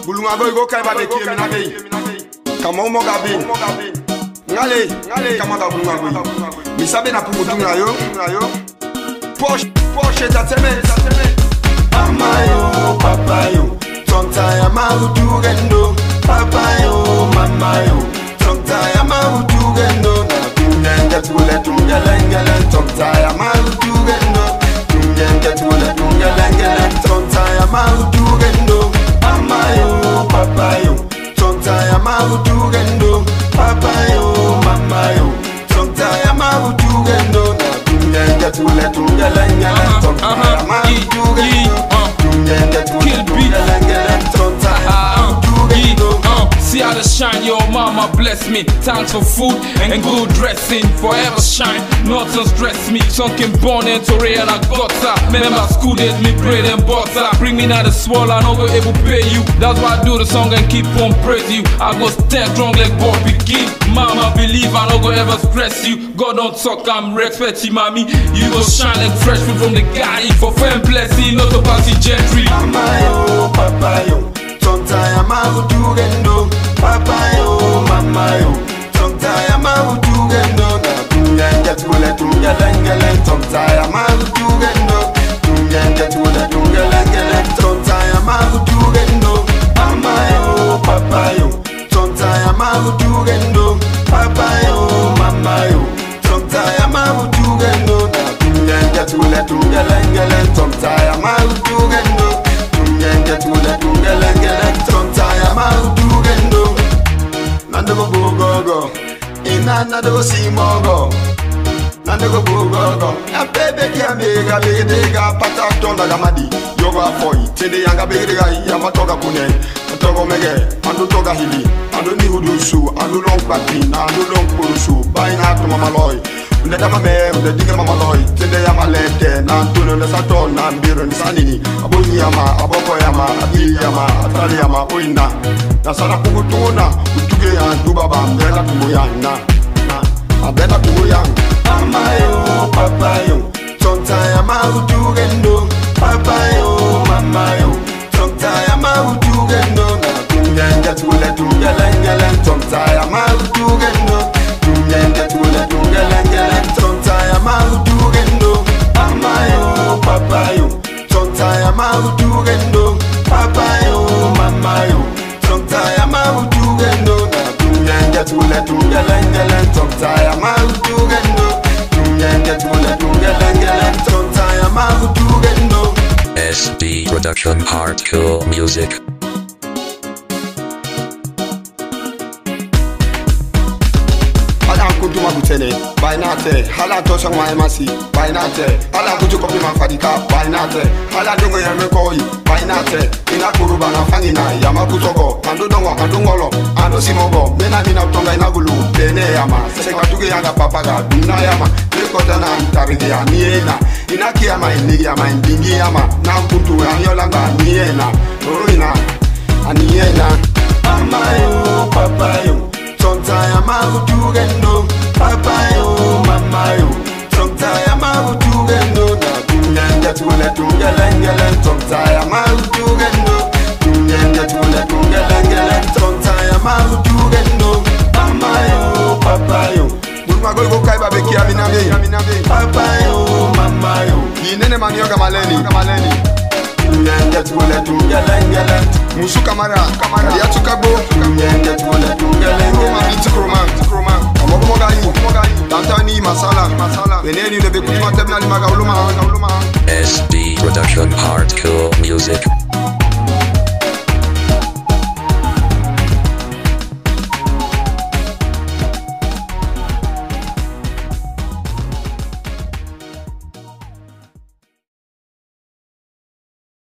Bulunga boy go kai ba be kimi na gay. Kama mo gabi. Ngale kama ga bulunga boy. Mi sabe na pumu tunga yo. Porsche tateme. Mama yo, papa yo. Tonta mahutu gendo. Papa yo, mama yo. Tonta mahutu gendo. Tunga tule tunga lengele. Tonta mahutu gendo. Tunga tule tunga lengele. Tonta mahutu gendo. Mama yo, papa yo. Tonta mahutu gendo. Papa yo, mama yo. Tonta mahutu gendo. Tunga tule tunga lengele. Tonta mahutu gendo. Kill beat. See how to shine, your mama bless me. Thanks for food and good dressing. Forever shine, nothing stress me. Sunken born into real and gutter. Remember school days, me bread and butter. Bring me now the swallow, I no go able pay you. That's why I do the song and keep on praise you. I go stand strong like Bobby King. Mama believe I no go ever stress you. God don't talk, I'm respect you, mommy. You go shine like fresh fruit from the garden. For fame blessing, not to pass the gentry. Mama yo, papa yo. Tonta ya mahutu gendo. Papa yo, mama yo. Tonta ya mahutu gendo. Tunga tule tunga lengele. Tonta ya mahutu gendo. Tunga tule tunga lengele. Tonta ya mahutu gendo. Mama yo, papa yo. Tonta ya mahutu gendo. Papa yo, mama yo. Tonta ya mahutu gendo. Tunga tule tunga lengele. Tonta ya mahutu gendo. Tunga tule tunga lengele. Tonta ya mahutu gendo. Nando go. Ina nando si mogo. Nando go. Na bebe kia mega dega pata tonda gamadi. Yoga foi. Tende yanga dega yama toga kune. Togo mege. Ando toga hili. Ando ni hudusu. Ando long pati. Ando long purusu. Baina to mama loy. Ndeta mame, ndinga mama loy. Tende yama lete. Na antuno na sato na mbiro ni sanini. Aboni yama, aboko yama, abili yama, atali yama, oina. Na sana kukutuna. Utuge ya dubaba. Mbela tumoyana. Abela tumoyana. Mama yo, papa yo. Tonta ya mahutu gendo. Papa yo, mama yo. Tonta ya mahutu gendo. Tunga tule tunga lengele. Tonta ya mahutu gendo. Tunga tule tunga lengele. Tonta ya mahutu gendo. Mama yo, papa yo. Tonta ya mahutu gendo. Papa yo, mama yo. Tonta ya mahutu gendo. Tunga tule tunga lengele. Tonta ya mahutu gendo. Tunga tule tunga lengele. Tonta ya mahutu gendo. SD Production Hardcore Music. Kutu magutene, bainate. Hala to song my masi, bainate. Hala kutu kopi mafadika, bainate. Hala dongo ya mekoi, bainate. Ina kuruba na fangina, yama kutoko. Ando dongo, ando ngolo, ando simogo. Mena mina utonga inagulu, tene yama. Seka tuge yanga papaga, duna yama. Lekota na antarigi ya niena. Inaki yama, inigi yama, indingi yama. Na kutu ya yolanga, niena. Ruina, aniena. Mama yo, papa yo. Tonta ya mahutu gendo. Papa yo, mama yo. Tonta ya mahutu gendo. Tunga tule tunga lengele. Tonta ya mahutu gendo. Tunga tule tunga lengele. Tonta ya mahutu gendo. Mama yo, papa yo. Bulma go kai ba beki aminabe. Papa yo, mama yo. Yinene manioga maleni. Tunga tule tunga lengele. Musu kamara ya tukabo. Tunga tule tunga lengele. Tikroma Amogo Tantani masala Veneni lebe kutuma tebna limaga uluma SD Production Hardcore Music.